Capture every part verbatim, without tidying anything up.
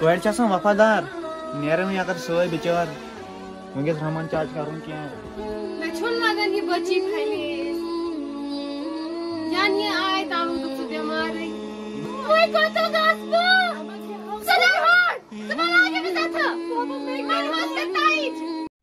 core वफादार नेर अगर सोए बिचार वंकस रहमान चाच कर लगन ये बची फैले जान ये आए ताऊ तो तू बीमार है कोई को तो गास्पो सदा हट तुम्हारा आगे भी था मैं हॉस्पिटल टाइट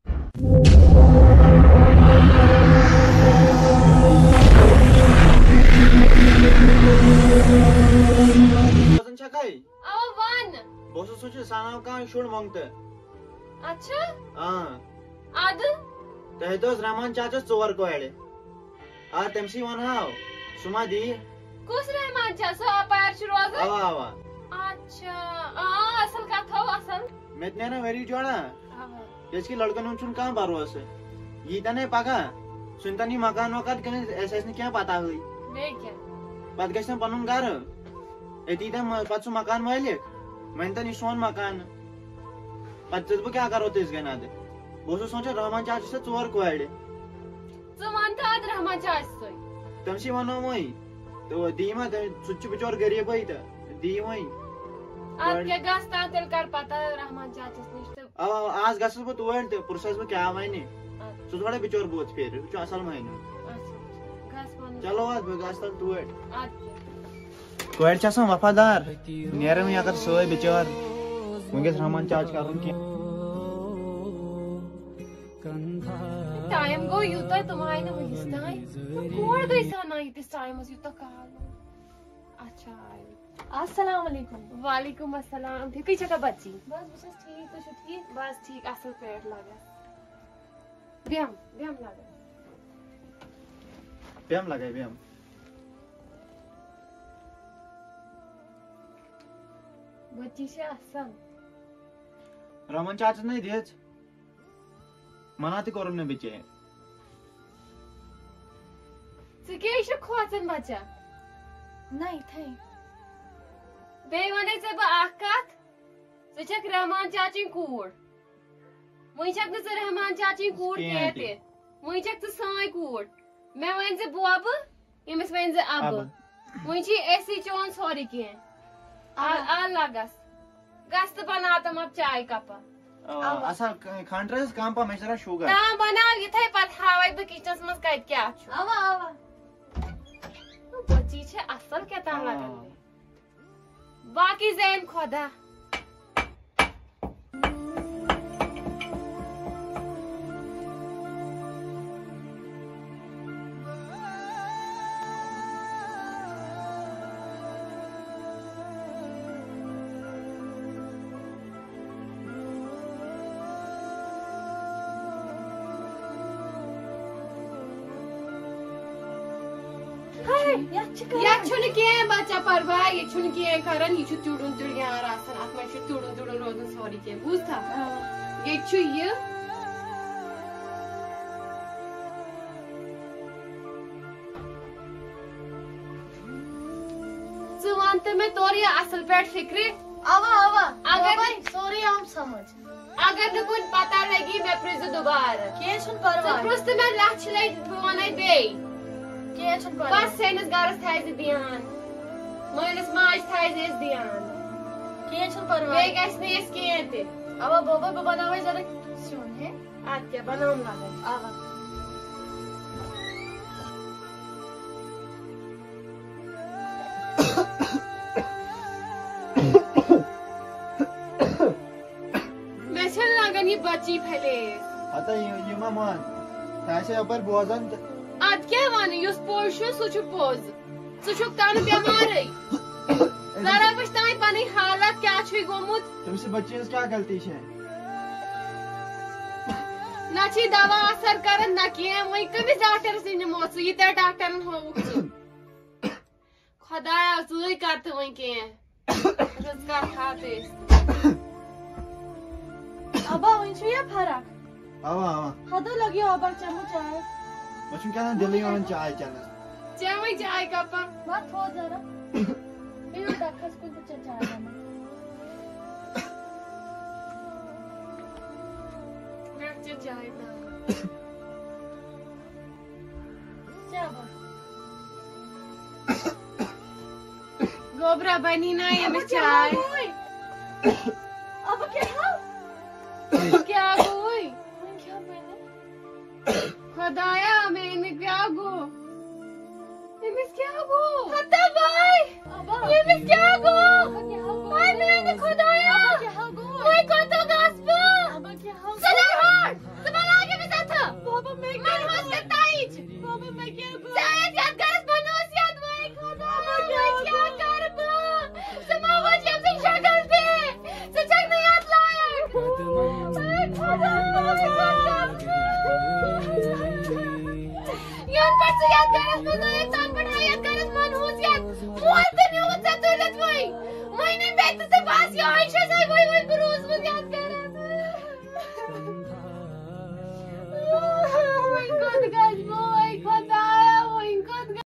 वजन छकाई आओ वन बोसो सोच साना का शुड मंगते अच्छा हां आद तह दोस रहमान चाचा चोर को एडे आ तमसी वन हाउ सुमा दी कुस रहमान चाचा अपार रोज आवा आवा अच्छा आ असल का था असल मेतने ना वेरी जोड़ा इसकी लड़कन उन कहां बारवास ये तने पागा सुनतनी मकान वकात कने ऐसे ऐसे क्या पता हुई नहीं क्या बात गसन पनुन घर एती दम पछु मकान मालिक मैं तनी सोन मकान पत तो क्या करो तेज गना दे बोसो सोचा रहमान चाचा से चोर को एडे जमान था रहमान चाचा से तमसी वनो मोई तो दीमा सुच बिचोर गरीब है त दी मोई आज क्या गास्ता तेल कर पता रहमान चाचा से निश्चित आ आज गसस बो तोड़ ते पुरसस बो क्या मायने सो थोड़े बिचोर बोत फिर जो असल मायने चलो आज गसतल तोड़ आज कोर चासा वफादार नेर अगर सोए बिचार वंकस रहमान चाच कर टाइम गो युता तुम्हारे ने वही स्टाई कोड गई साना इस टाइम उस युता काल अच्छा अस्सलाम वालेकुम वालेकुम अस्सलाम ठीक है का बच्ची बस बस ठीक तो ठीक बस ठीक असल पेट लगा ब्याम ब्याम लगा ब्याम लगा ब्याम बच्ची से असल रहमान चाचा नहीं देच मनाती करून ने बिचे सके इशे खोचन बच्चा नहीं थे बे वने से बा आकात सचक रहमान चाची कूड़ मुई चक न रहमान चाची कूड़ केते मुई चक त साय कूड़ मैं वन से बोब यमस वन से अब मुई छी ऐसी चोन सॉरी के आ आ लागस गस्त बनातम अब चाय कप असा खांड्रस काम पा मेजरा शुगर ना बना इथे पत हावै ब किचन में कत क्या छु आवा आवा बच्ची छे असल के ता लगन बाकी जैन खुदा या छुन के बच्चा परवा ये छुन के करन ये छु तुडुन तुड यार आसन आत्मा छु तुडुन तुडुन रोजन सॉरी के बुझ था ये छु ये सुवंत में तोरी असल पेट फिक्रे आवा आवा अगर सॉरी हम समझ अगर न कुछ पता लगी मैं प्रिज दोबारा के छुन परवा प्रस्त में लाच ले बोने बे बस सेनस गारस थाइज ध्यान मोइनस माज थाइज इस ध्यान के छन परवा वे गैस ने इस के ते अब बाबा बाबा बनावे जरा सुन है आज क्या बनाऊं लागे आवा मैं चल लगन ये बच्ची फैले आता ये मामान ऐसे ऊपर बोझन आज क्या वानी युस पोशु सुचु पोज सुचु तान बीमार है जरा बस्ताई पानी हालत क्या छुई गोमुत तुमसे बच्चे क्या गलती है ना छी दवा असर करन ना किए वही कभी डॉक्टर से ने मोसु ये ते डॉक्टर हो खुदाया सुई करते वही के रोजगार खाते अबा वही छु या फरक आवा आवा हदो लगी अबा चमु चाय मचुन क्या दिल्ली वाला चाय चला चाय चाय कपा मत हो जरा मेरे डॉक्टर को तो चाय देना मैं चाय ना चाबा गोबरा बनी ना ये में चाय खुदाया मैंने क्या गो ये मिस क्या गो हत्ता भाई ये मिस क्या गो भाई मैंने खुदाया मैं को तो गास्प सलाम हट तुम्हारा आगे में था बाबा मैं मनहोस का ताईज बाबा मैं क्या गो शायद याद कर मनहोस याद मैं खुदा मैं क्या कर बा समावा जब से शक्ल पे सचक नहीं याद लायक मैं खुदा याद पर याद कर